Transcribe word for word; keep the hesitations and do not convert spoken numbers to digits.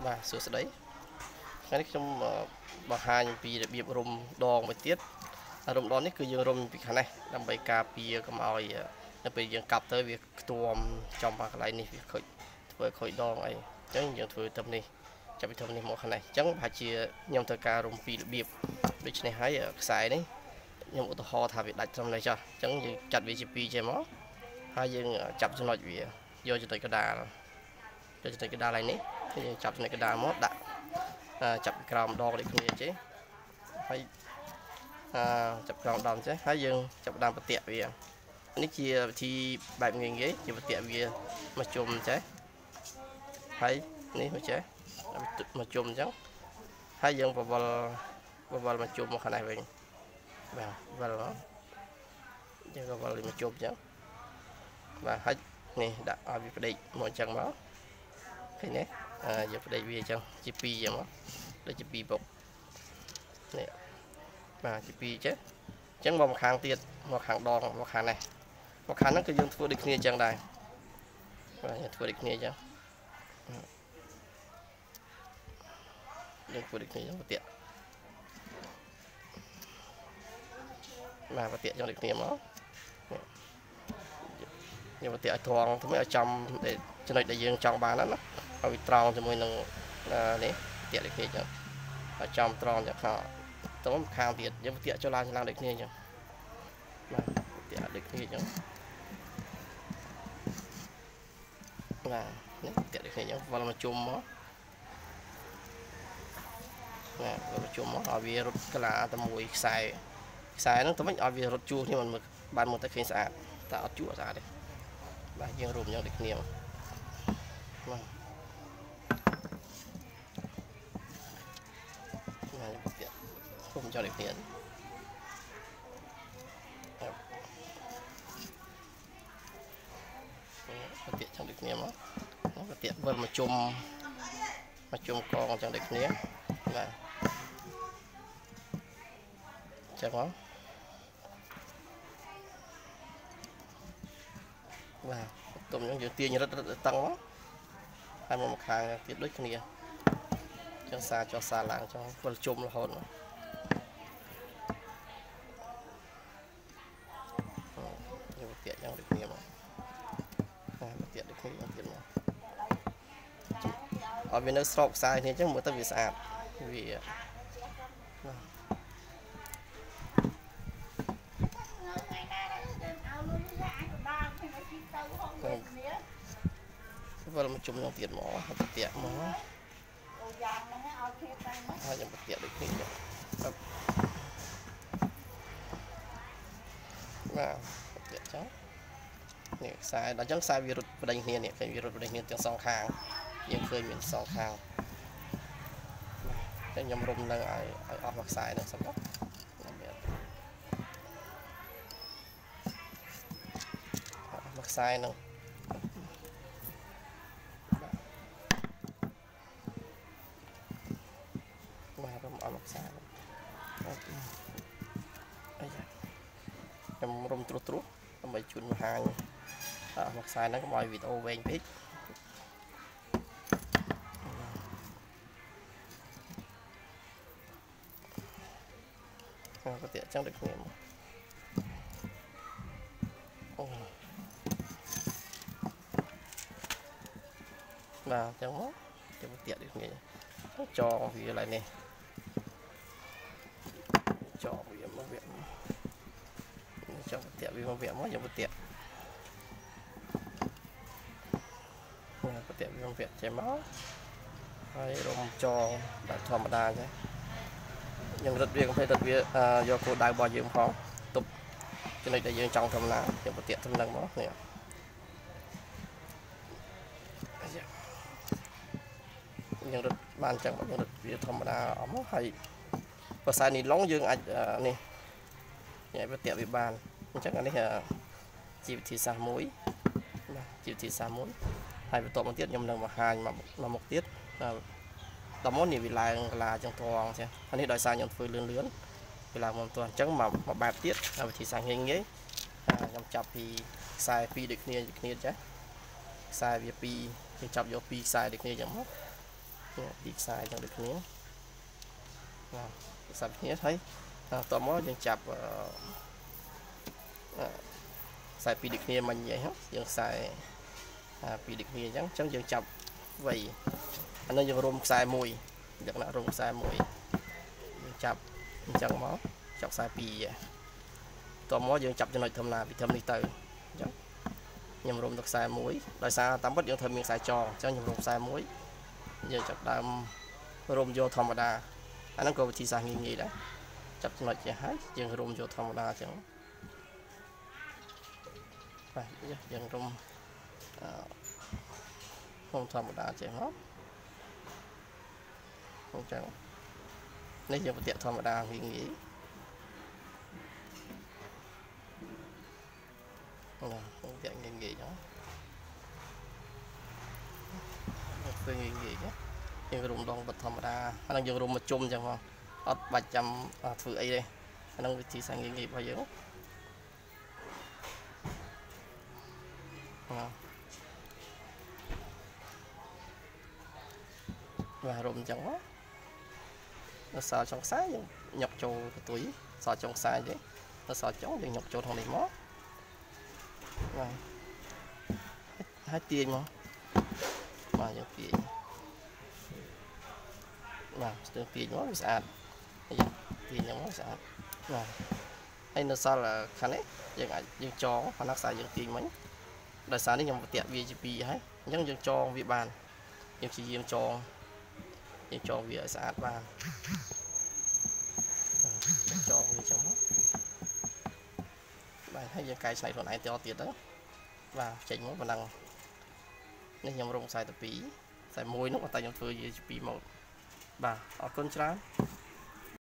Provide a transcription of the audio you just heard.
បាទសួស្តីថ្ងៃនេះខ្ញុំបង្ហាញពីរបៀបរុំដងមួយទៀតរុំដងនេះគឺយើងរុំពីខាងនេះដើម្បីការពារកុំឲ្យនៅពេលយើងកាប់ទៅវាខ្ទួមចំបាកន្លែងនេះវាខូចធ្វើខូចដងអីអញ្ចឹងយើងធ្វើទៅនេះចាប់ពីធ្វើនេះមកខាងនេះអញ្ចឹងប្រហែលជាខ្ញុំត្រូវការរុំពីរបៀបដូច្នេះហើយខ្សែនេះខ្ញុំឧទាហរណ៍ថាវាដាច់ត្រឹមនេះចុះអញ្ចឹងយើងចាត់វាជាពីរចេះមកហើយយើងចាប់ចំណុចវាយកចំណុចកណ្ដាលយកចំណុចកណ្ដាលឡើងនេះយើងចាប់ចំណុចកណ្ដាលមកដាក់ចាប់ក្រោមដងដូចគ្នាចេះហើយចាប់ក្រោមដងចេះហើយយើងចាប់ដើមប្រទាក់វានេះជាវិធីបែបងាយងាយជាប្រទាក់វាមកជុំចេះហើយនេះមកចេះមកជុំអញ្ចឹងហើយយើងបវលបវលមកជុំមកខាងនេះវិញបាទបវលយើងបវលមកជុំអញ្ចឹងបាទហើយនេះដាក់ឲ្យវាផ្ដេកមកអញ្ចឹងមកឃើញទេយកផ្ដេកវាអញ្ចឹងជាពីរអញ្ចឹងមកដូចជាពីរបុកនេះបាទជាពីរចេះអញ្ចឹងមកខាងទៀតមកខាងដងមកខាងនេះមកខាងហ្នឹងគឺយើងធ្វើដូចគ្នាអញ្ចឹងដែរបាទយើងធ្វើដូចគ្នាអញ្ចឹងយើងធ្វើដូចគ្នាអញ្ចឹងប្រទាក់បាទប្រទាក់អញ្ចឹងដូចគ្នាមកយើងប្រទាក់ឲ្យត្រង់ធ្វើឲ្យចំចំណុចដែលយើងចង់បានណាឲ្យវាត្រង់ជាមួយនឹងនេះប្រទាក់ដូចគ្នាអញ្ចឹងឲ្យចំត្រង់យ៉ាងខាងទៅខាងទៀតយើងប្រទាក់ចូលឡើងឡើងដូចគ្នាអញ្ចឹងបាទប្រទាក់ដូចគ្នាអញ្ចឹងបាទនេះប្រទាក់ដូចគ្នាអញ្ចឹងវល់មកជុំមកបាទវល់មកជុំមកឲ្យវារត់កលាទៅមួយខ្សែខ្សែហ្នឹងទៅវិញឲ្យវារត់ជួសគ្នាមិនបានមកតែឃើញស្អាតតែអត់ជួសស្អាតទេបាទយើងរួមយ៉ាងដូចគ្នាបាទបាទប្រទាក់រួមយ៉ាងដូចគ្នាប្រទាក់យ៉ាងដូចគ្នាមកប្រទាក់វិលមកជុំមកជុំកងយ៉ាងដូចគ្នាបាទចឹងមកបាទទុំអញ្ចឹងយើងទាញរឹតរឹតតឹងមកហើយមកខាងទៀតដូចគ្នាអញ្ចឹងសាចុះសាឡើងអញ្ចឹងវិលជុំរហូតមកយើងប្រទាក់យ៉ាងដូចគ្នាមកបាទប្រទាក់ដូចគ្នាយ៉ាងទៀតមកឲ្យវានៅស្របខ្សែគ្នាអញ្ចឹងមើលទៅវាស្អាតវាវិលមកជុំយ៉ាងទៀតមកហើយប្រទាក់មកហើយយើងប្រទាក់ដូចគ្នាបាទប្រទាក់ចឹងនេះខ្សែដល់ចឹងខ្សែវារត់បដិញគ្នានេះឃើញវារត់បដិញគ្នាទាំងសងខាងយើងឃើញមានសងខាងតែខ្ញុំរុំនឹងឲ្យឲ្យអស់មួយខ្សែនឹងសិនណាមួយខ្សែនឹងបាទរុំអស់មួយខ្សែអីខ្ញុំរុំត្រុសត្រុសដើម្បីជូនបង្ហាញអស់មួយខ្សែហ្នឹងកុំឲ្យវីដេអូវែងពេកប្រទាក់ចឹងដូចគ្នាមកអូបាទចឹងមកចាំប្រទាក់ដូចគ្នាចងវាឡើងនេះចងវាមកវាចង់ប្រទាក់វាមកវាមកយកប្រទាក់ប្រទាក់វាមកវាចេះមកហើយរុំចងបែបធម្មតាចេះយើងរត់វាកុំភ្លេចរត់វាយកគោលដៅរបស់យើងផងទប់ចំណុចដែលយើងចង់ធម្មតាយើងប្រទាក់ត្រឹមហ្នឹងមកនេះយើងរត់បានចឹងយើងរត់វាធម្មតាអស់មកហើយភាសានីឡុងយើងអាចនេះយើងប្រទាក់វាបានអញ្ចឹងអានេះជាវិធីសាស្ត្រមួយបាទជាវិធីសាស្ត្រមួយហើយបន្ទាប់មកទៀតខ្ញុំនឹងបង្ហាញមកមុខទៀតដល់មកនេះវាឡើងកលាចឹងត្រង់ចឹងអានេះដោយសារខ្ញុំធ្វើលឿនលឿនវាឡើងមកត្រង់អញ្ចឹងមកមកបែបទៀតវិធីសាស្ត្រងាយងាយខ្ញុំចាប់ពីខ្សែពីរដូចគ្នាដូចគ្នាចាខ្សែវាពីរខ្ញុំចាប់យកពីរខ្សែដូចគ្នាចឹងមកពីខ្សែចឹងដូចគ្នាបាទខ្សែគ្នាហើយតមកយើងចាប់ខ្សែពីរដូចគ្នាមិញហ្នឹងយើងខ្សែពីរដូចគ្នាអញ្ចឹងអញ្ចឹងយើងចាប់វៃអានេះយើងរុំខ្សែមួយយើងដាក់រុំខ្សែមួយយើងចាប់អញ្ចឹងមកចាប់ខ្សែពីរតមកយើងចាប់ចំណុចធម្មតាពីធំនេះទៅអញ្ចឹងខ្ញុំរុំទៅខ្សែមួយដោយសារតាមពិតយើងត្រូវមានខ្សែចងអញ្ចឹងខ្ញុំរុំខ្សែមួយយើងចាប់ដើមរុំយកធម្មតាអាហ្នឹងក៏វិធីសាស្ត្រងាយងាយដែរចាប់ចំណុចចេះហើយយើងរុំយកធម្មតាអញ្ចឹងបាទយើងរុំរុំធម្មតាចេះមកអញ្ចឹងនេះយើងបន្ទាក់ធម្មតាងាយងាយណាបន្ទាក់ងាយងាយហ្នឹងធ្វើងាយងាយយើងរុំដងបិទធម្មតាអាហ្នឹងយើងរុំមកជុំអញ្ចឹងមកអត់បាច់ចាំធ្វើអីទេអាហ្នឹងវិធីសាស្ត្រងាយងាយរបស់យើងណាបាទរុំអញ្ចឹងមកដល់សល់ចុងខ្សែយើងញុកចូលកតុយសល់ចុងខ្សែទេដល់សល់ចុងយើងញុកចូលក្នុងនេះមកបាទហើយទាញមកបាទយើងទាញបាទស្ទើរទាញមកវាស្អាតទាញហ្នឹងមកស្អាតបាទហើយនៅសល់ខាងនេះយើងអាចយើងចងខាងខ្សែយើងទាញមិញដោយសារនេះខ្ញុំបន្ទាក់វាជាពីរហើយអញ្ចឹងយើងចងវាបានយើងព្យាយាមចងយើងចងវាឲ្យស្អាតបានចងវាចឹងបាទហើយយើងកែច្នៃខ្លួនឯងទៅទៀតទៅបាទចេញមកប៉ុណ្ណឹងនេះខ្ញុំរុំខ្សែទៅពីរខ្សែមួយនោះតែខ្ញុំធ្វើវាជាពីរម៉ូតបាទអរគុណច្រើន